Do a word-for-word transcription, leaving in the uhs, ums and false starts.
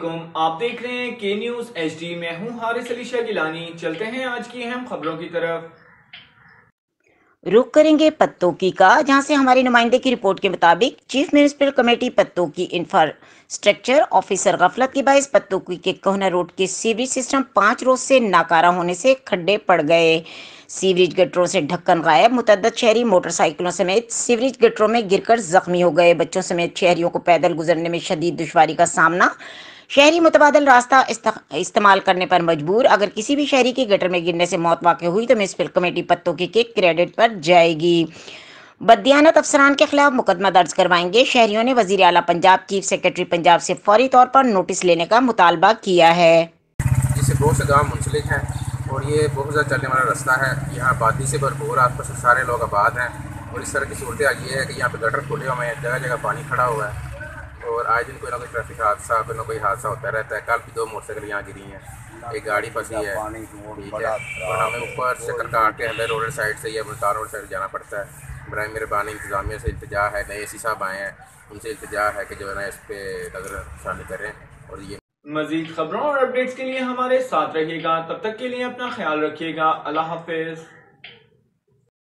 अस्सलामुअलैकुम, आप देख रहे हैं के न्यूज एच डी। मैं हूं हारिस अली शाह गिलानी। चलते हैं आज की अहम खबरों की तरफ। रुख करेंगे पत्तोकी का, जहां से हमारे नुमाइंदे की रिपोर्ट के मुताबिक chief municipal committee Pattoki infrastructure officer गफलत के बायस पत्तोकी के कोहना रोड के सीवरेज सिस्टम पाँच रोज से नाकारा होने से खड्डे पड़ गए। सीवरेज गटरों से ढक्कन गायब, मुतअद्दिद शहरी मोटरसाइकिलों समेत सीवरेज गटरों में गिरकर जख्मी हो गए। बच्चों समेत शहरियों को पैदल गुजरने में शदीद दुश्वारी का सामना। शहरी मुतबादल रास्ता इस्तेमाल करने पर मजबूर। अगर किसी भी शहरी के गटर में गिरने से मौत वाक़ हुई तो म्यूनिसिपल कमेटी पत्तोकी के क्रेडिट पर जाएगी। बददियानत अफसरान के खिलाफ मुकदमा दर्ज करवाएंगे। शहरियों ने वजीर आला पंजाब, चीफ सेक्रेटरी पंजाब से फौरी तौर पर नोटिस लेने का मुतालबा किया है। जिससे बहुत से गाँव मुंसलिक हैं और ये बहुत ज़्यादा चलने वाला रास्ता है। यहाँ आबादी से भरपूर, आस पास सारे लोग आबाद हैं और इस तरह की सूरत ये है कि यहाँ पे गटर खुले हुए हैं, जगह जगह पानी खड़ा हुआ है और आए दिन कोई ना कोई ट्रैफिक हादसा कोई ना कोई हादसा होता रहता है। कल भी दो मोटरसाइकिल यहाँ गिरी हैं, एक गाड़ी फंसी है, ठीक है, और हमें ऊपर से करकाट के अंदर रोड साइड से या मुल्तान रोड साइड जाना पड़ता है। बराए मेहरबानी इंतजामिया से इल्तिजा है, नए सी साहब आए हैं, उनसे इल्तिजा है कि जो है ना इस पर नजरसानी करें। और ये मजीद खबरों और अपडेट्स के लिए हमारे साथ रहिएगा। तब तक के लिए अपना ख्याल रखिएगा। अल्लाह हाफिज।